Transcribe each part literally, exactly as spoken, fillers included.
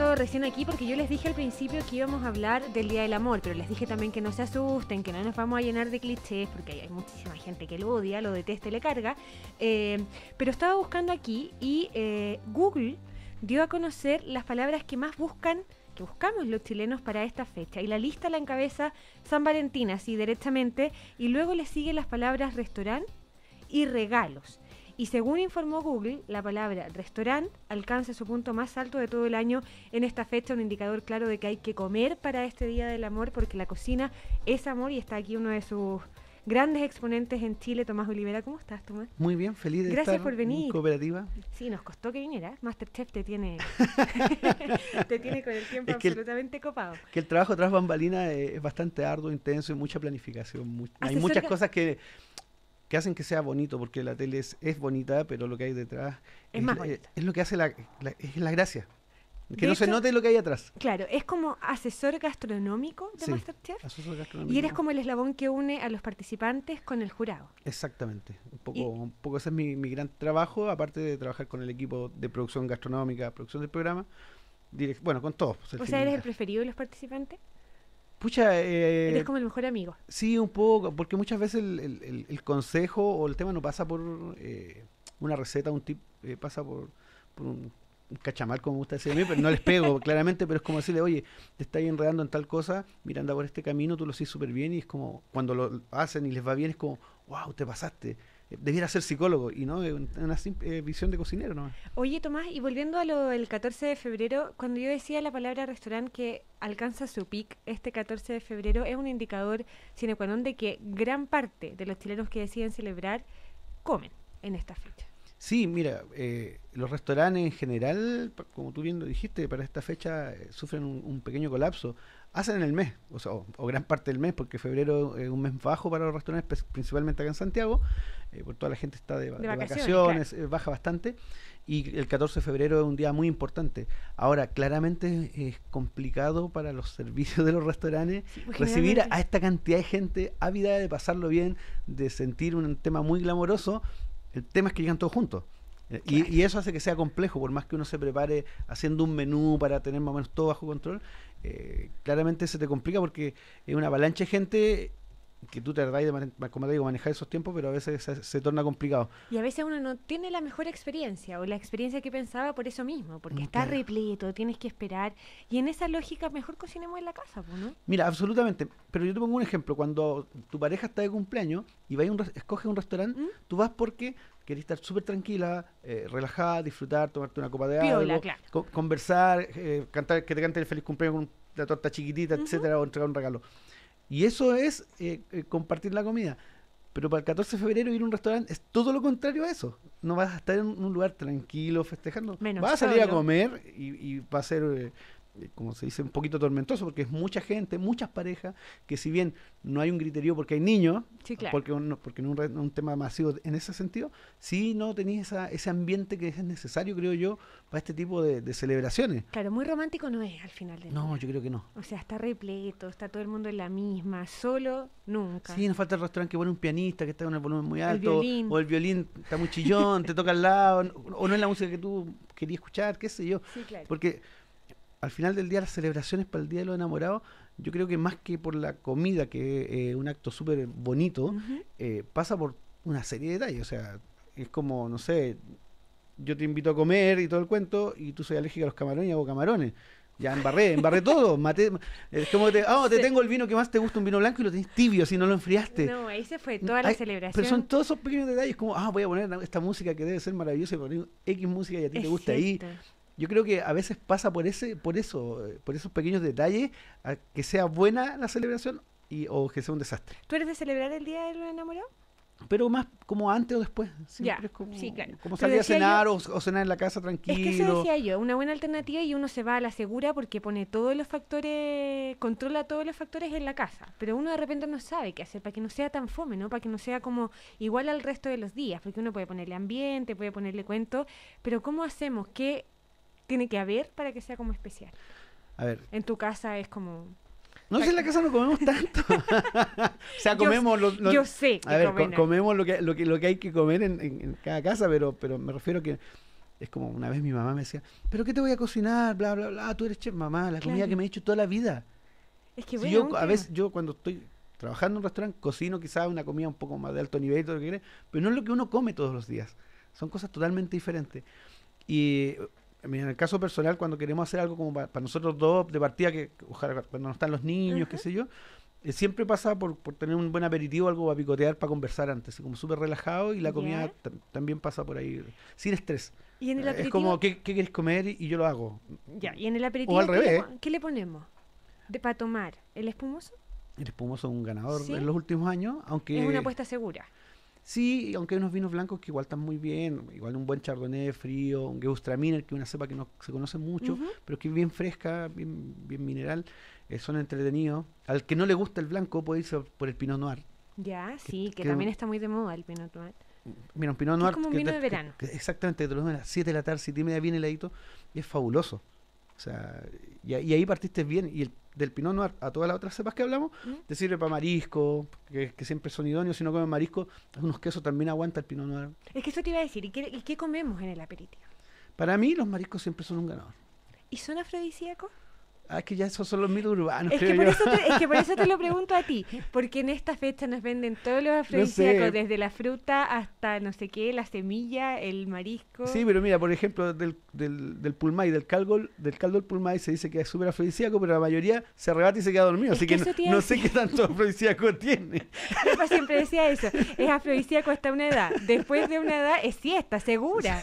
comentando recién aquí, porque yo les dije al principio que íbamos a hablar del Día del Amor, pero les dije también que no se asusten, que no nos vamos a llenar de clichés, porque hay, hay muchísima gente que lo odia, lo detesta y le carga. Eh, pero estaba buscando aquí y eh, Google dio a conocer las palabras que más buscan, que buscamos los chilenos para esta fecha. Y la lista la encabeza San Valentín, así directamente, y luego le siguen las palabras restaurante y regalos. Y según informó Google, la palabra restaurante alcanza su punto más alto de todo el año en esta fecha, un indicador claro de que hay que comer para este Día del Amor, porque la cocina es amor, y está aquí uno de sus grandes exponentes en Chile, Tomás Olivera. ¿Cómo estás, Tomás? Muy bien, feliz de Gracias estar por venir. en Cooperativa. Sí, nos costó que vinieras. Masterchef te tiene te tiene con el tiempo Es que el- absolutamente copado. Que el trabajo tras bambalinas es, es bastante arduo, intenso y mucha planificación. Mu- hay Asesor muchas ga- cosas que, que hacen que sea bonito, porque la tele es, es bonita, pero lo que hay detrás Es más la- bonita. es lo que hace la, la- es la gracia. Que De no se hecho- note lo que hay atrás. Claro, es como asesor gastronómico de Sí. Masterchef. Asesor gastronómico. Y eres como el eslabón que une a los participantes con el jurado. Exactamente. Un poco, Y- un poco ese es mi, mi gran trabajo, aparte de trabajar con el equipo de producción gastronómica, producción del programa. direct- bueno, con todos. pues, al O fin sea, y ¿eres al el cabo. preferido de los participantes? Pucha, eh, Eres como el mejor amigo. sí, un poco, porque muchas veces el, el- el- el consejo o el tema no pasa por eh, una receta, un tip, eh, pasa por, por un, un cachamal, como me gusta decir a mí, pero no les pego claramente, pero es como decirle, oye, te estás enredando en tal cosa, mira, anda por este camino, tú lo haces súper bien, y es como, cuando lo hacen y les va bien, es como, wow, te pasaste, eh, debiera ser psicólogo, y no, es un- una simple eh, visión de cocinero, ¿no? Oye, Tomás, y volviendo a lo del catorce de febrero, cuando yo decía la palabra restaurante que alcanza su pic este catorce de febrero, es un indicador sine qua non de que gran parte de los chilenos que deciden celebrar comen en esta fecha. Sí, mira, eh, los restaurantes en general, pa- como tú bien lo dijiste, para esta fecha eh, sufren un, un pequeño colapso. Hacen el mes, o, sea, o, o gran parte del mes, porque febrero es un mes bajo para los restaurantes, pues, principalmente acá en Santiago, eh, por toda la gente está de, va- De de vacaciones, vacaciones, eh, baja bastante, y el catorce de febrero es un día muy importante. Ahora, claramente es complicado para los servicios de los restaurantes Sí, pues, recibir a, generalmente- a esta cantidad de gente ávida de pasarlo bien, de sentir un tema muy glamoroso. El tema es que llegan todos juntos. Eh, y- Claro. Y, eso hace que sea complejo, por más que uno se prepare haciendo un menú para tener más o menos todo bajo control, eh, claramente se te complica porque es una avalancha de gente que tú tratas de, mane- como te digo, manejar esos tiempos, pero a veces se, se torna complicado. Y a veces uno no tiene la mejor experiencia o la experiencia que pensaba por eso mismo, porque Mm, está claro. repleto, tienes que esperar. Y en esa lógica, mejor cocinemos en la casa, pues, ¿no? Mira, absolutamente. Pero yo te pongo un ejemplo. Cuando tu pareja está de cumpleaños y vas a un res- escoges un restaurante, ¿Mm? tú vas porque querés estar súper tranquila, eh, relajada, disfrutar, tomarte una copa de Piola, algo, claro. co- conversar, eh, cantar, que te cante el feliz cumpleaños con una torta chiquitita, Ujú. etcétera, o entregar un regalo. Y eso es eh, eh, compartir la comida. Pero para el catorce de febrero ir a un restaurante es todo lo contrario a eso. No vas a estar en un lugar tranquilo, festejando. Menos vas a salir a solo. comer y, y va a ser, eh, eh, como se dice, un poquito tormentoso, porque es mucha gente, muchas parejas, que si bien no hay un griterío porque hay niños, Sí, claro. porque, un, porque no es un, re- un tema masivo en ese sentido, sí no tenéis esa, ese ambiente que es necesario, creo yo, para este tipo de, de celebraciones. Claro, muy romántico no es al final del No, día. yo creo que no. O sea, está repleto, está todo el mundo en la misma, solo, nunca. Sí, nos falta el restaurante que pone un pianista que está con el volumen muy El alto, violín. o el violín está muy chillón, te toca al lado, o o no es la música que tú querías escuchar, qué sé yo. Sí, claro. Porque al final del día las celebraciones para el Día de los Enamorados, yo creo que más que por la comida, que es eh, un acto súper bonito, Ujú. eh, pasa por una serie de detalles. O sea, es como, no sé, yo te invito a comer y todo el cuento, y tú soy alérgica a los camarones y hago camarones. Ya embarré, embarré todo, maté. Es como que te, ah, te Sí. tengo el vino que más te gusta, un vino blanco, y lo tenés tibio, si no lo enfriaste. No, ahí se fue toda la Ay, celebración. Pero son todos esos pequeños detalles, como, ah, voy a poner esta música que debe ser maravillosa, y poner X música y a ti te Es gusta ahí. cierto. Yo creo que a veces pasa por ese, por eso, eh, por esos pequeños detalles, a que sea buena la celebración y, o que sea un desastre. ¿Tú eres de celebrar el Día de los Enamorados? Pero más como antes o después. Siempre Ya, es como, sí, claro. como Pero salir a decía cenar yo- o, o cenar en la casa Es tranquilo. que eso decía yo, una buena alternativa, y uno se va a la segura porque pone todos los factores, controla todos los factores en la casa, pero uno de repente no sabe qué hacer para que no sea tan fome, ¿no? Para que no sea como igual al resto de los días, porque uno puede ponerle ambiente, puede ponerle cuento, pero ¿cómo hacemos? ¿Qué tiene que haber para que sea como especial? A ver, En tu casa es como... no sé, si en la casa no comemos tanto. O sea, Yo- comemos lo, lo- yo sé que a ver, co- comen ahí. comemos lo que, lo que lo que hay que comer en, en- en cada casa, pero pero me refiero que Es como una vez mi mamá me decía, ¿pero qué te voy a cocinar? Bla, bla, bla, tú eres chef, mamá, la comida Claro. que me he hecho toda la vida. Es que Si bueno, yo un a tema. veces, yo cuando estoy trabajando en un restaurante, cocino quizás una comida un poco más de alto nivel, todo lo que quieras, pero no es lo que uno come todos los días. Son cosas totalmente diferentes. Y eh, mira, en el caso personal, cuando queremos hacer algo como para nosotros dos, de partida, que que ojalá cuando no están los niños, qué Ajá. sé yo, eh, siempre pasa por, por tener un buen aperitivo, algo para picotear, para conversar antes, así como súper relajado, y la comida Ya. tam- también pasa por ahí, sin estrés. Y en el Eh, Es aperitivo, como, ¿qué, qué quieres comer? Y, y yo lo hago. ya, y en el O al aperitivo, ¿qué le, revés, pon- qué le ponemos? De, para tomar, ¿el espumoso? el espumoso es un ganador Sí, en los últimos años, es una aunque apuesta segura. sí, aunque hay unos vinos blancos que igual están muy bien, igual un buen chardonnay frío, un Gewürztraminer, que es una cepa que no se conoce mucho, Ujú. pero que es bien fresca, bien, bien mineral, eh, son entretenidos. Al que no le gusta el blanco puede irse por el Pinot Noir. Ya, Que, sí, que que también está muy de moda el Pinot Noir. Mira, un Pinot Que es Noir como un que, vino te- de que- verano. que exactamente, te lo tomas a las siete de la tarde, siete y media bien heladito, y es fabuloso. O sea, y, a- y ahí partiste bien, y el, del Pinot Noir a todas las otras cepas que hablamos, ¿Mm? te sirve para marisco, que, que siempre son idóneos, si no comen marisco, unos quesos también aguanta el Pinot Noir. Es que eso te iba a decir, ¿y qué, y qué comemos en el aperitivo? Para mí los mariscos siempre son un ganador. ¿Y son afrodisíacos? Ah, es que ya esos son los mitos urbanos, Es que, creo por yo. eso te, es que por eso te lo pregunto a ti, porque en esta fecha nos venden todos los afrodisíacos, sé. desde la fruta hasta no sé qué, la semilla, el marisco. Sí, pero mira, por ejemplo, del, del, del pulmay, del caldo, del caldo del pulmay se dice que es súper afrodisíaco, pero la mayoría se arrebata y se queda dormido, Es así que que, eso no, te iba a no sé decir. qué tanto afrodisíaco tiene. Mi papá siempre decía eso, es afrodisíaco hasta una edad, después de una edad es siesta, segura.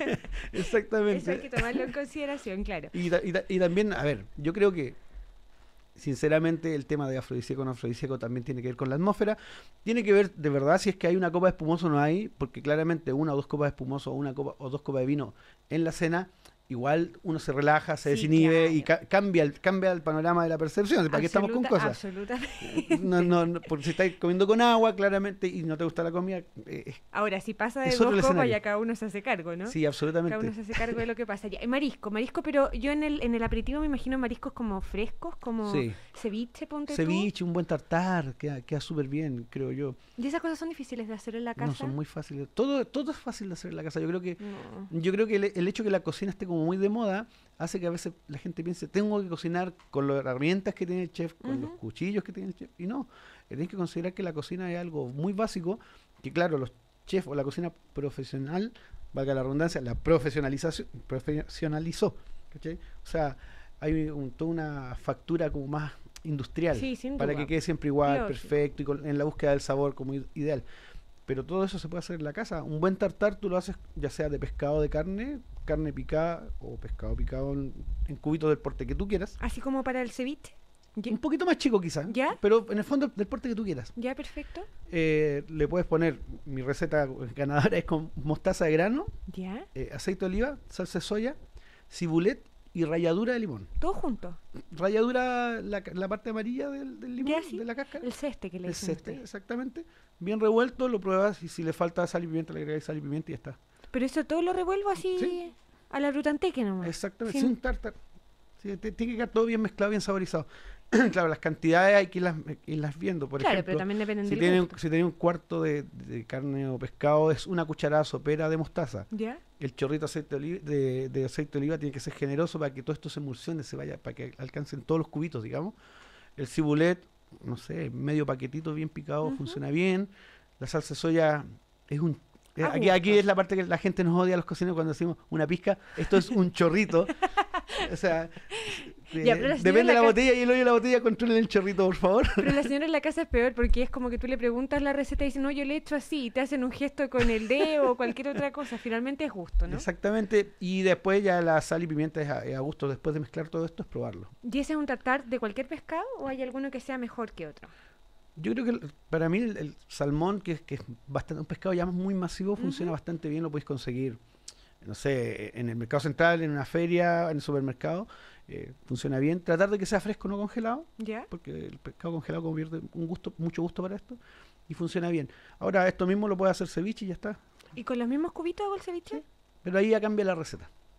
Eso hay Exactamente. que tomarlo en consideración, claro. Y, ta- y, ta- y también, a ver, yo creo que, sinceramente, el tema de afrodisíaco o no afrodisíaco también tiene que ver con la atmósfera. Tiene que ver, de verdad, si es que hay una copa de espumoso o no hay, porque claramente una o dos copas de espumoso o una copa o dos copas de vino en la cena, igual uno se relaja, se Sí, desinhibe y claro. ca- cambia, el, cambia el panorama de la percepción. ¿Para qué estamos con Absoluta- cosas? Absolutamente. No, no, no, porque si estáis comiendo con agua, claramente, y no te gusta la comida, eh, Ahora, si pasa de Es dos otro el copas, escenario. ya cada uno se hace cargo, ¿no? sí, Cada absolutamente. uno se hace cargo de lo que pasa. Ya, eh, marisco, marisco, pero yo en el, en el aperitivo me imagino mariscos como frescos, como Sí. ceviche, ponte Ceviche, un buen tartar, queda, queda súper bien, creo yo. tú. Y esas cosas son difíciles de hacer en la casa. No son muy fáciles. Todo, todo es fácil de hacer en la casa. Yo creo que No. Yo creo que el, el hecho que la cocina esté como muy de moda hace que a veces la gente piense, tengo que cocinar con las herramientas que tiene el chef, con los Ujú. cuchillos que tiene el chef. Y no, tenés que considerar que la cocina es algo muy básico, que claro, los chefs o la cocina profesional, valga la redundancia, la profesionalización, profesionalizó. ¿Cachai? O sea, hay un- toda una factura como más industrial Sí, sin para duda. que quede siempre igual, Lógico. perfecto, y con- en la búsqueda del sabor como i- ideal. Pero todo eso se puede hacer en la casa. Un buen tartar tú lo haces ya sea de pescado de carne, carne picada o pescado picado en, en cubitos del porte que tú quieras. Así como para el ceviche. Ya, Un poquito más chico quizás, ¿Ya? pero en el fondo del porte que tú quieras. ya, perfecto. Eh, le puedes poner, mi receta ganadora es con mostaza de grano, Ya, eh, aceite de oliva, salsa de soya, cibulet y ralladura de limón. todo junto. Ralladura, la, ca- la parte amarilla del, del limón, Ya, sí. de la cáscara. El ceste que le El dicen ceste, ustedes. exactamente. Bien revuelto, lo pruebas y si le falta sal y pimienta, le agregas sal y pimienta y ya está. Pero eso todo lo revuelvo así Sí. a la brutanteque nomás. Exactamente, Sin- sin tartar. Sí, te- tiene que quedar todo bien mezclado, bien saborizado. Claro, las cantidades hay que irlas, irlas viendo. Por claro, ejemplo, pero también dependen si del tiene, gusto. si tiene un cuarto de, de carne o pescado, es una cucharada sopera de mostaza. ¿Ya? El chorrito de aceite de, oliva, de, de aceite de oliva tiene que ser generoso para que todo esto se emulsione, se vaya, para que alcancen todos los cubitos, digamos. El cibulet, no sé, medio paquetito bien picado, Ujú. funciona bien. La salsa de soya es un... eh, A Aquí, aquí gusto. es la parte que la gente nos odia a los cocineros cuando decimos una pizca. Esto es un chorrito. O sea, eh, Ya, pero la señora depende en de la la ca- botella y el hoyo de la botella, controlen el chorrito, por favor. Pero la señora en la casa es peor porque es como que tú le preguntas la receta y dicen, no, yo le he hecho así, y te hacen un gesto con el dedo o cualquier otra cosa. Finalmente es gusto, ¿no? Exactamente. Y después ya la sal y pimienta es a, es a gusto. Después de mezclar todo esto, es probarlo. ¿Y ese es un tartar de cualquier pescado o hay alguno que sea mejor que otro? Yo creo que el- para mí el, el salmón, que, es- que es bastante, un pescado ya muy masivo, funciona Ujú. bastante bien, lo podéis conseguir, no sé, en el mercado central, en una feria, en el supermercado, eh, funciona bien. Tratar de que sea fresco, no congelado, ¿Ya? porque el pescado congelado convierte un gusto, mucho gusto para esto, y funciona bien. Ahora, esto mismo lo puede hacer ceviche y ya está, ¿Y con los mismos cubitos hago el ceviche? pero ahí ya cambia la receta.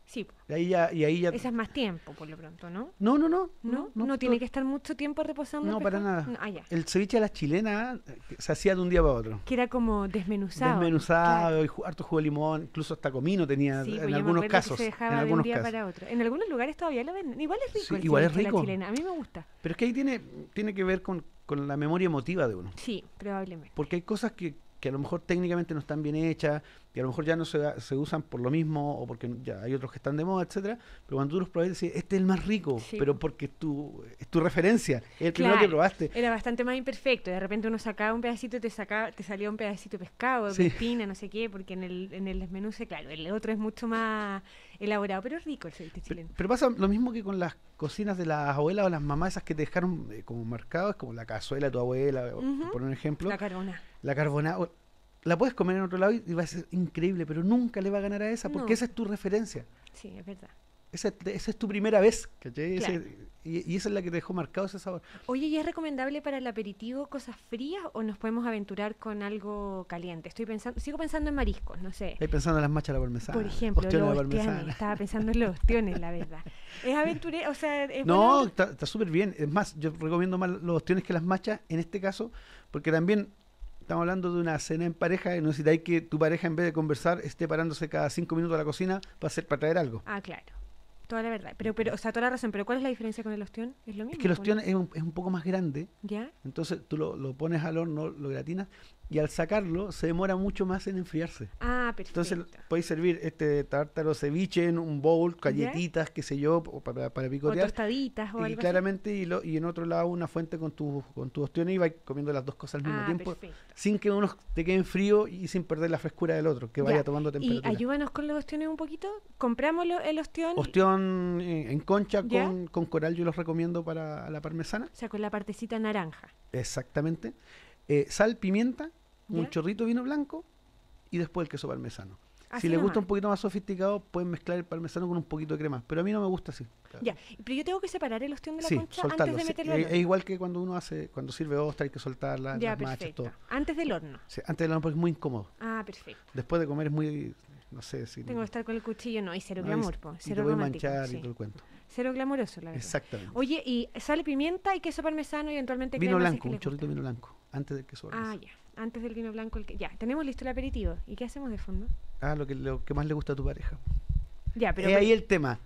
Sí, po. Y ahí ya, y ahí ya... Esa es más tiempo, por lo pronto, ¿no? No, no, no. ¿No? ¿No, no, tiene todo- que estar mucho tiempo reposando No, el para pescado? nada. No, ah, ya. El ceviche a la chilena eh, se hacía de un día para otro. Que era como desmenuzado. Desmenuzado, Claro. y ju- harto jugo de limón, incluso hasta comino tenía Sí, pues en yo me algunos acuerdo casos. que se En dejaba de un algunos día casos. para otro. En algunos lugares todavía lo venden. Igual es rico Sí, el igual es ceviche a la rico. chilena. A mí me gusta. Pero es que ahí tiene, tiene que ver con, con la memoria emotiva de uno. Sí, probablemente. Porque hay cosas que, que a lo mejor técnicamente no están bien hechas, y a lo mejor ya no se, da- se usan por lo mismo, o porque ya hay otros que están de moda, etcétera. Pero cuando tú los probas, decís, este es el más rico, Sí. pero porque es tu, es tu referencia, es el primero que Claro. probaste. Era bastante más imperfecto. De repente uno sacaba un pedacito y te sacaba, te salía un pedacito de pescado, de Sí. espina, no sé qué, porque en el, en el desmenuce, claro, el otro es mucho más elaborado, pero es rico el ceviche Pe- chileno. Pero pasa lo mismo que con las cocinas de las abuelas o las mamás, esas que te dejaron eh, como marcadas, como la cazuela de tu abuela, o- Ujú. por un ejemplo. La carbona. La carbonada, la puedes comer en otro lado y y va a ser increíble, pero nunca le va a ganar a esa, porque No. esa es tu referencia. Sí, es verdad. Esa, esa es tu primera vez, ¿cachai? Claro. Ese- y, y esa es la que te dejó marcado ese sabor. Oye, ¿y es recomendable para el aperitivo cosas frías o nos podemos aventurar con algo caliente? Estoy pensando, sigo pensando en mariscos, no sé. Estoy pensando en las machas a la parmesana. Por ejemplo, ostiones a los la ostiones. parmesana. Estaba pensando en los ostiones, la verdad. Es aventurero, o sea, es buena No, onda. está está súper bien. Es más, yo recomiendo más los ostiones que las machas en este caso, porque también estamos hablando de una cena en pareja y no necesitáis que tu pareja, en vez de conversar, esté parándose cada cinco minutos a la cocina para hacer para traer algo. Ah, claro. Toda la verdad. Pero, pero, o sea, toda la razón. Pero ¿cuál es la diferencia con el ostión? Es lo mismo. Es que el po, ¿no? ostión es un, es un poco más grande, ¿Ya? entonces tú lo, lo pones al horno, lo gratinas, y al sacarlo se demora mucho más en enfriarse. Ah, perfecto. Entonces podéis servir este tártaro ceviche en un bowl, galletitas, qué sé yo, o para, para o picotear. tostaditas o Y algo claramente, y, lo- y en otro lado una fuente con tus con tu ostiones y vais comiendo las dos cosas al así. mismo Ah, tiempo, perfecto. sin que uno te quede frío y sin perder la frescura del otro, que vaya Ya. tomando Y temperatura. ayúdanos con los ostiones un poquito. Compramos lo- el ostión. Ostión en, en concha ¿Ya? con, con coral, yo los recomiendo para la parmesana. O sea, con la partecita naranja. Exactamente. Eh, sal, pimienta, un ¿Ya? chorrito de vino blanco y después el queso parmesano. Así Si les gusta nomás. un poquito más sofisticado, pueden mezclar el parmesano con un poquito de crema. Pero a mí no me gusta así. Ya. Pero yo tengo que separar el ostión de la Sí, concha soltarlo. antes de Sí, meterlo es, al es horno. igual que cuando uno hace, cuando sirve ostra, hay que soltar la- Ya, las machas, perfecto. todo. Antes del horno. Sí, antes de la porque es muy incómodo. Ah, perfecto. Después de comer es muy, no sé si... Tengo que estar con el cuchillo, no, y cero no, glamour, y- po, y te cero voy a romántico. manchar Sí. y todo el cuento. Cero glamoroso, la verdad. Exactamente. Oye, y sal, pimienta y queso parmesano y eventualmente Vino crema, si es blanco, que un les chorrito de gusta. vino blanco, antes del queso Ah, parmesano. ya. Antes del vino blanco, el que... ya. Tenemos listo el aperitivo. ¿Y qué hacemos de fondo? Ah, lo que, lo que más le gusta a tu pareja. Ya, pero... Es ahí el tema.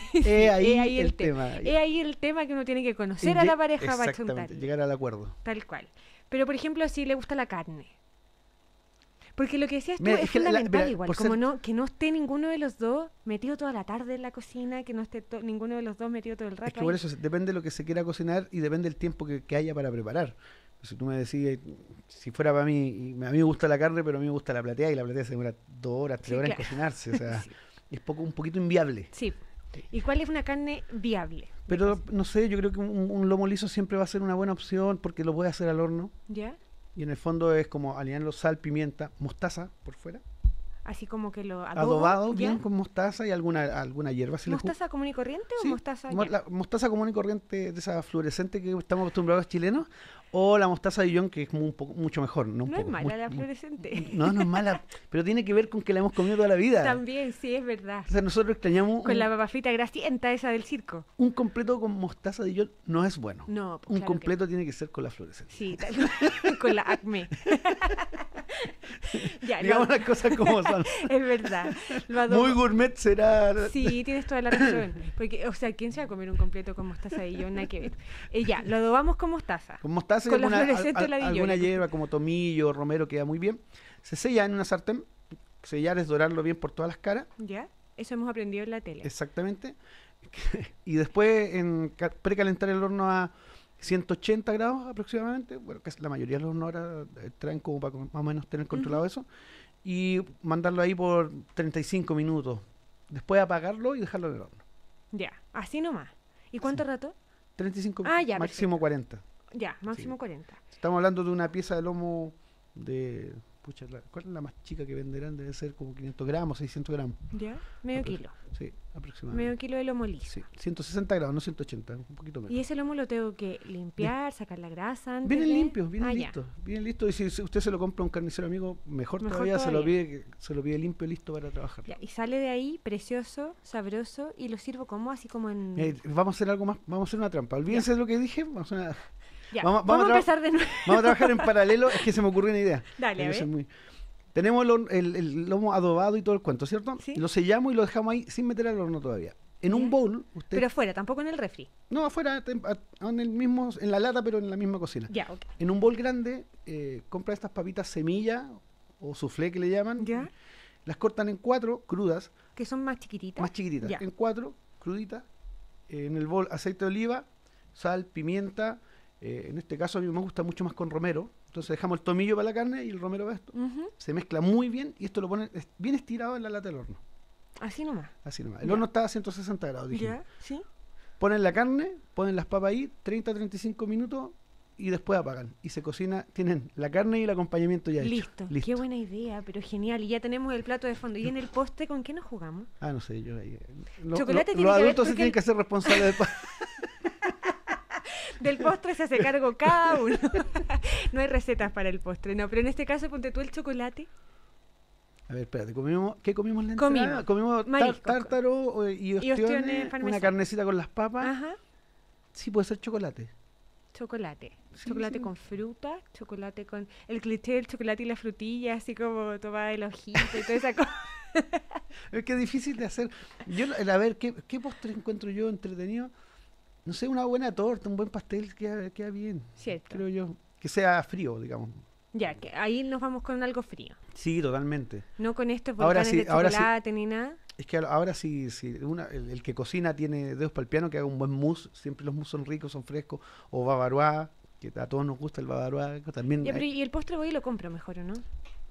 Es ahí, es ahí el, el te- tema. Es ahí el tema que uno tiene que conocer Y a lle- la pareja para Exactamente, chuntar. llegar al acuerdo. Tal cual. Pero, por ejemplo, si le gusta la carne. Porque lo que decías tú Mira, es, es que la- fundamental mira, igual. por Como ser- no, que no esté ninguno de los dos metido toda la tarde en la cocina, que no esté to- ninguno de los dos metido todo el rato Es que por ahí. eso se- depende de lo que se quiera cocinar y depende del tiempo que, que haya para preparar. Si tú me decís, eh, si fuera para mí, y a mí me gusta la carne, pero a mí me gusta la plateada y la plateada se demora dos horas, tres Sí, horas claro. en cocinarse. O sea, Sí. es poco, un poquito inviable. Sí. ¿Y cuál es una carne viable? Pero no sé, yo creo que un, un lomo liso siempre va a ser una buena opción porque lo puedes hacer al horno. ¿Ya? Y en el fondo es como alinearlo sal, pimienta, mostaza por fuera. Así como que lo adobo, Adobado ¿ya? bien con mostaza y alguna alguna hierba. Si le ju- ¿Mostaza común y corriente o Sí, mostaza? mo- ya? la mostaza común y corriente de esa fluorescente que estamos acostumbrados chilenos, o la mostaza Dijon, que es mu- un poco, mucho mejor. No, un No es poco, mala mu- la mu- fluorescente. No, no es mala, pero tiene que ver con que la hemos comido toda la vida. También, sí, es verdad. O sea, nosotros extrañamos Con un, la papa frita grasienta esa del circo. un completo con mostaza Dijon, no es bueno. No, pues un claro que completo tiene que ser con la fluorescente. Sí, tal- con la acme. ya, Digamos lo- las cosas como son. es verdad. Lo adobo- Muy gourmet será. Sí, tienes toda la razón. Porque, o sea, ¿quién se va a comer un completo con mostaza y yo? Nada que ver. Eh, ya, lo adobamos con mostaza. Con mostaza y Con la alguna, fluorescente al- o la Dijon, alguna la hierba como tomillo, romero, queda muy bien. Se sella en una sartén. Sellar es dorarlo bien por todas las caras. ¿Ya? Eso hemos aprendido en la tele. Exactamente. Y después en ca- precalentar el horno a ciento ochenta grados aproximadamente. Bueno, que es la mayoría de los hornos ahora eh, traen como para más o menos tener controlado eso. Y mandarlo ahí por treinta y cinco minutos. Después apagarlo y dejarlo en el horno. Ya, así nomás. ¿Y cuánto rato? treinta y cinco Ah, ya, máximo cuarenta. Ya, máximo Sí. cuarenta. Estamos hablando de una pieza de lomo de pucha, la, ¿cuál es la más chica que venderán? Debe ser como quinientos gramos, seiscientos gramos. ¿Ya? Medio Aprox- kilo. Sí, aproximadamente. Medio kilo de lomo liso. Sí, ciento sesenta grados, no ciento ochenta, un poquito menos. Y ese lomo lo tengo que limpiar, sacar la grasa antes Vienen de- limpios, vienen Ah, ya. listos, vienen listos. Y si, si usted se lo compra a un carnicero amigo, mejor, Mejor todavía, se lo todavía. pide, se lo pide limpio, listo para trabajar. Ya, y sale de ahí precioso, sabroso, y lo sirvo como así como en... Eh, vamos a hacer algo más, vamos a hacer una trampa. Olvídense de lo que dije, vamos a, una- ya, vamos- vamos, vamos a a tra- empezar de nuevo. vamos a trabajar en paralelo. Es que se me ocurrió una idea. Dale, a Debe ser ver. muy- Tenemos el, hor- el- el lomo adobado y todo el cuento, ¿cierto? Sí. Lo sellamos y lo dejamos ahí sin meter al horno todavía. En Ya. un bowl, usted... Pero afuera, tampoco en el refri. no, afuera, tem- a- en el mismo, en la lata, pero en la misma cocina. Ya, ok. En un bol grande, eh, compra estas papitas semilla o soufflé que le llaman. Ya. Las cortan en cuatro, crudas, Que son más chiquititas. más chiquititas. Ya. En cuatro, cruditas. Eh, en el bol, aceite de oliva, sal, pimienta. eh, en este caso a mí me gusta mucho más con romero. Entonces dejamos el tomillo para la carne y el romero para esto. Ujú. Se mezcla muy bien y esto lo ponen es- bien estirado en la lata del horno. Así nomás. Así nomás. El Ya. horno está a ciento sesenta grados, dije. Ya, sí. Ponen la carne, ponen las papas ahí, treinta a treinta y cinco minutos y después apagan. Y se cocina, tienen la carne y el acompañamiento ya Listo. hecho. Qué buena idea, pero genial. Y ya tenemos el plato de fondo. ¿Y en el postre con qué nos jugamos? Ah, no sé, yo ahí. eh, lo- Chocolate lo- tiene los que haber adultos se porque tienen el- que hacer responsables del pa- Del postre se hace cargo cada uno. No hay recetas para el postre, no. Pero en este caso, ponte tú el chocolate. A ver, espérate, comimos, ¿qué comimos en la entrada? Comimos Comimos tar- marisco. tártaro eh, y Y ostiones, ostiones una parmesano. carnecita con las papas. Ajá. Sí, puede ser chocolate. Chocolate. Sí, chocolate sí. con fruta, chocolate con... El cliché del chocolate y la frutilla, así como tomada el ojito y toda esa cosa. Es que es difícil de hacer. Yo, el- a ver, ¿qué, qué postre encuentro yo entretenido? No sé, una buena torta, un buen pastel queda, queda bien. Cierto. Creo yo. Que sea frío, digamos. Ya, que ahí nos vamos con algo frío. Sí, totalmente. No con estos Ahora volcanes sí, de ahora sí. chocolate ni nada. Es que ahora sí, sí una, el, el que cocina tiene dedos para el piano, que haga un buen mousse. Siempre los mousse son ricos, son frescos. O bavarois, que a todos nos gusta el bavarois. que También Ya, pero hay- y el postre voy y lo compro mejor, ¿o no?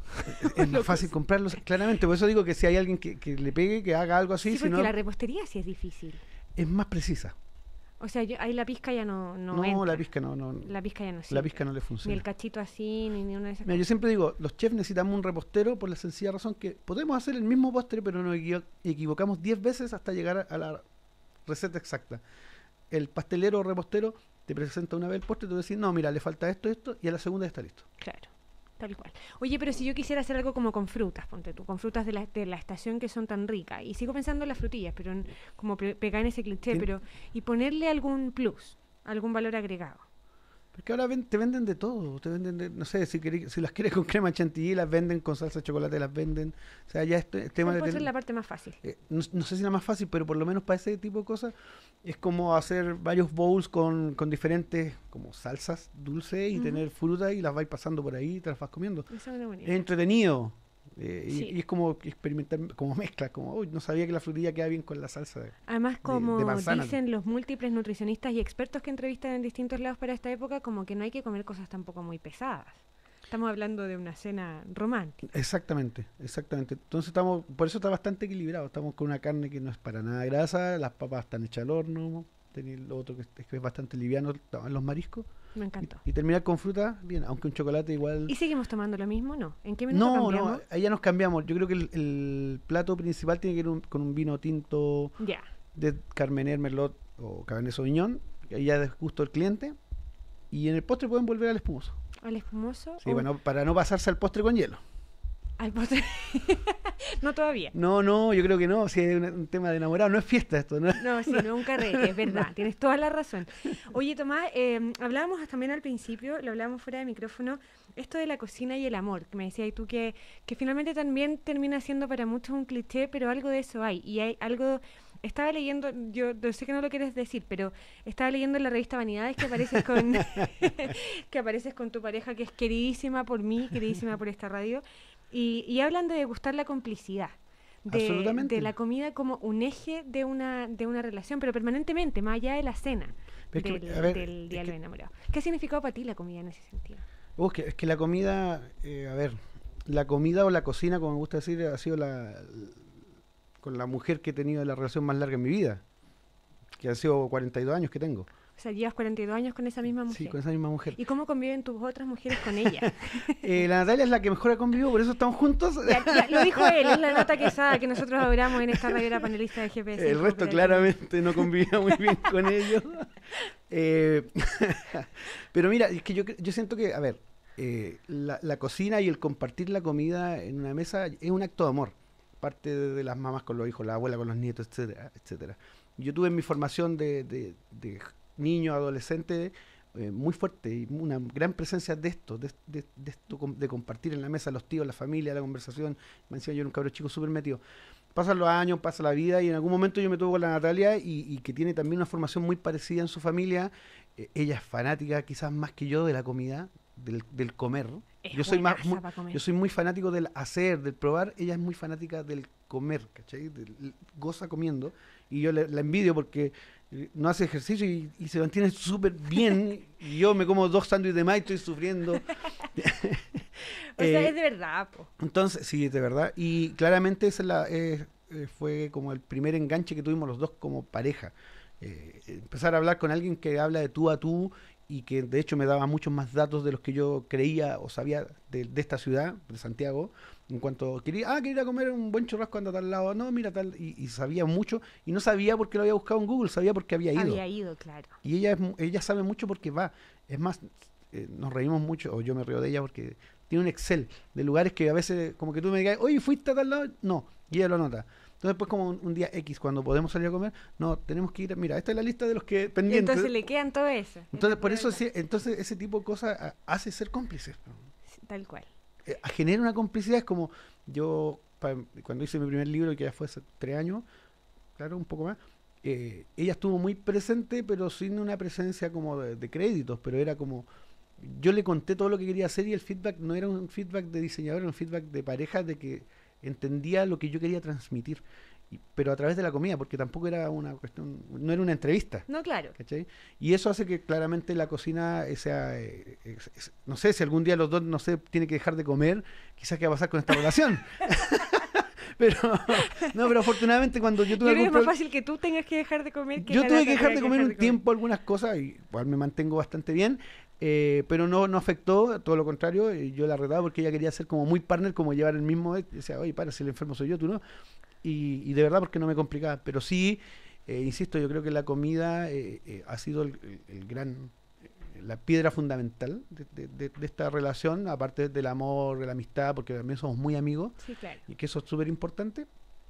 es más fácil comprarlos, claramente. Por eso digo que si hay alguien que, que le pegue, que haga algo así, Sí, si porque no, la repostería sí es difícil. es más precisa. O sea, yo, ahí la pizca ya no, no, No, entra. la pizca no, no. La pizca ya no La sirve. pizca no le Ni funciona. el cachito así, ni, ni una de esas Mira, yo cosas. siempre digo, los chefs necesitamos un repostero por la sencilla razón que podemos hacer el mismo postre, pero nos equivo- equivocamos diez veces hasta llegar a, a la receta exacta. El pastelero o repostero te presenta una vez el postre y tú decís, no, mira, le falta esto, esto, y a la segunda ya está listo. Claro, tal cual. Oye, pero si yo quisiera hacer algo como con frutas, ponte tú, con frutas de la, de la estación que son tan ricas, y sigo pensando en las frutillas, pero en- como pe- pegar en ese cliché, Tien- pero y ponerle algún plus, algún valor agregado. Porque ahora ven- te venden de todo, te venden de, no sé, si, querés- si las quieres con crema chantilly, las venden, con salsa de chocolate las venden. O sea, ya este Esa tema de puede ser tener- la parte más fácil. eh, no, no sé si la más fácil, pero por lo menos para ese tipo de cosas es como hacer varios bowls con, con diferentes como salsas dulces y Ujú. tener fruta y las vais pasando por ahí y te las vas comiendo. Esa es una buena Es idea. entretenido. eh, y- Sí. y, es como experimentar, como mezcla, como, uy, no sabía que la frutilla queda bien con la salsa. de-". Además, como de manzana. dicen los múltiples nutricionistas y expertos que entrevistan en distintos lados para esta época, como que no hay que comer cosas tampoco muy pesadas. Estamos hablando de una cena romántica. Exactamente, exactamente. Entonces estamos, por eso está bastante equilibrado. Estamos con una carne que no es para nada grasa, las papas están hechas al horno, tenéis lo otro que es, que es bastante liviano, estaban los mariscos. Me encantó. Y, y terminar con fruta, bien, aunque un chocolate igual... ¿Y seguimos tomando lo mismo? No. ¿En qué minuto No, cambiamos? no, ahí ya nos cambiamos. Yo creo que el, el plato principal tiene que ir un- con un vino tinto Ya. de Carmener, Merlot o Cabernet Sauvignon, que ahí ya es gusto del cliente. Y en el postre pueden volver al espumoso. Al espumoso. Sí, o para, no, para no pasarse al postre con hielo. al postre. No todavía. No, no, yo creo que no. Si es un, un tema de enamorado, no es fiesta esto, ¿no? No, sí, no es un carrete, es verdad, tienes toda la razón. Oye, Tomás, eh, hablábamos también al principio, lo hablábamos fuera de micrófono, esto de la cocina y el amor, que me decías tú que, que finalmente también termina siendo para muchos un cliché, pero algo de eso hay. Y hay algo, estaba leyendo, yo yo sé que no lo quieres decir, pero estaba leyendo en la revista Vanidades que apareces con, que apareces con tu pareja, que es queridísima por mí, queridísima por esta radio, y, y hablan de degustar la complicidad. De, Absolutamente. de la comida como un eje de una de una relación, pero permanentemente, más allá de la cena Pero es del, que, a ver, del es Día de que- los Enamorados. ¿Qué ha significado para ti la comida en ese sentido? Oh, es, que, es que la comida, eh, a ver, la comida o la cocina, como me gusta decir, ha sido la, con la mujer que he tenido la relación más larga en mi vida, que han sido cuarenta y dos años que tengo. O sea, llevas cuarenta y dos años con esa misma mujer. Sí, con esa misma mujer. ¿Y cómo conviven tus otras mujeres con ella? eh, la Natalia es la que mejor ha convivido, por eso estamos juntos. Ya, ya, lo dijo él, es la Nata Quesada que nosotros adoramos en esta radio, era panelista de G P S. El resto claramente no convivía muy bien con ellos. Eh, pero mira, es que yo, yo siento que, a ver, eh, la, la cocina y el compartir la comida en una mesa es un acto de amor. Parte de, de las mamás con los hijos, la abuela con los nietos, etcétera, etcétera. Yo tuve en mi formación de, de, de niño, adolescente, eh, muy fuerte y una gran presencia de esto, de, de, de esto, de compartir en la mesa los tíos, la familia, la conversación. Me decía, yo era un cabro chico súper metido. Pasan los años, pasa la vida y en algún momento yo me tuve con la Natalia y, y que tiene también una formación muy parecida en su familia. Eh, ella es fanática quizás más que yo de la comida, del, del comer. Es Yo soy, más, muy, comer. yo soy muy fanático del hacer, del probar. Ella es muy fanática del comer, ¿cachai? Del, goza comiendo. Y yo le, la envidio porque no hace ejercicio y, y se mantiene súper bien. Y yo me como dos sándwiches de maíz, estoy sufriendo. O sea, eh, es de verdad, po. Entonces, sí, es de verdad. Y claramente esa es la, eh, eh, fue como el primer enganche que tuvimos los dos como pareja. Eh, empezar a hablar con alguien que habla de tú a tú y que de hecho me daba muchos más datos de los que yo creía o sabía de, de esta ciudad, de Santiago, en cuanto quería, ah, quería ir a comer un buen churrasco anda a tal lado, no, mira tal, y, y sabía mucho, y no sabía porque lo había buscado en Google, sabía porque había ido. Había ido, claro. Y ella, es, ella sabe mucho porque va, es más, eh, nos reímos mucho, o yo me río de ella porque tiene un Excel de lugares que a veces, como que tú me digas, oye, ¿fuiste a tal lado? No, y ella lo anota. Entonces después como un, un día X, cuando podemos salir a comer, no, tenemos que ir, mira, esta es la lista de los que pendientes. Entonces le quedan todo eso. Entonces por eso, sí, entonces ese tipo de cosas a, hace ser cómplices. Sí, tal cual. Eh, genera una complicidad, es como yo, pa, cuando hice mi primer libro, que ya fue hace tres años, claro, un poco más, eh, ella estuvo muy presente, pero sin una presencia como de, de créditos, pero era como, yo le conté todo lo que quería hacer y el feedback no era un feedback de diseñador, era un feedback de pareja, de que entendía lo que yo quería transmitir, y, pero a través de la comida, porque tampoco era una cuestión, no era una entrevista. No, claro. ¿Cachai? Y eso hace que claramente la cocina sea, eh, es, es, no sé, si algún día los dos, no sé, tienen que dejar de comer, quizás qué va a pasar con esta relación. Pero, no, pero afortunadamente cuando yo tuve yo creo algún que es más fácil que tú tengas que dejar de comer que yo la tuve que dejar tenga de comer un dejar de tiempo algunas cosas y igual me mantengo bastante bien, eh, pero no, no afectó, todo lo contrario, eh, yo la retaba porque ella quería ser como muy partner, como llevar el mismo, y decía, oye, para, si el enfermo soy yo, tú no, y, y de verdad porque no me complicaba, pero sí, eh, insisto, yo creo que la comida eh, eh, ha sido el, el, el gran, la piedra fundamental de, de, de, de esta relación, aparte del amor, de la amistad, porque también somos muy amigos, sí, claro. y que eso es súper importante.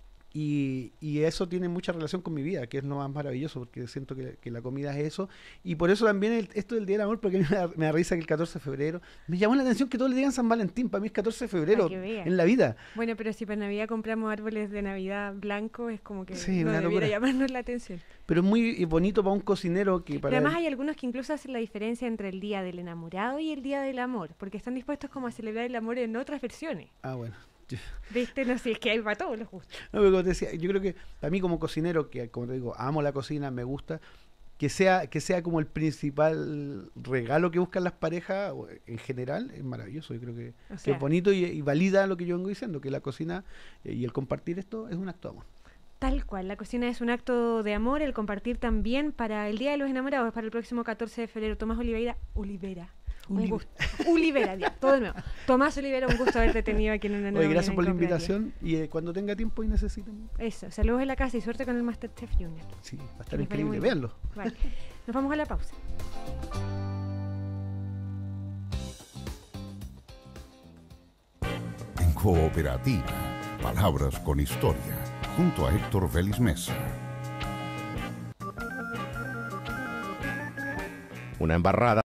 Y, y eso tiene mucha relación con mi vida, que es lo más maravilloso, porque siento que, que la comida es eso. Y por eso también el, esto del Día del Amor, porque a mí me da, me da risa que el catorce de febrero, me llamó la atención que todos le digan San Valentín, para mí es catorce de febrero en la vida. Bueno, pero si para Navidad compramos árboles de Navidad blancos, es como que sí, no una debiera locura. llamarnos la atención. Pero es muy bonito para un cocinero que para... Pero además hay algunos que incluso hacen la diferencia entre el Día del Enamorado y el Día del Amor, porque están dispuestos como a celebrar el amor en otras versiones. Ah, bueno. ¿Viste? No sé, es que hay para todos los gustos. No, pero como te decía, yo creo que para mí como cocinero, que como te digo, amo la cocina, me gusta, que sea, que sea como el principal regalo que buscan las parejas en general, es maravilloso. Yo creo que, o sea, que es bonito y, y valida lo que yo vengo diciendo, que la cocina eh, y el compartir esto es un acto de amor. Tal cual, la cocina es un acto de amor, el compartir también para el Día de los Enamorados, para el próximo catorce de febrero. Tomás Oliveira, Olivera. Un gusto. Olivera, ya, todo de nuevo. Tomás Olivera, un gusto haberte tenido aquí en una nueva. Oye, gracias por la invitación y eh, cuando tenga tiempo y necesiten. Eso, saludos en la casa y suerte con el Masterchef Junior. Sí, va a estar increíble, véanlo. Vale. Nos vamos a la pausa. En Cooperativa, palabras con historia, junto a Héctor Vélez Mesa. Una embarrada.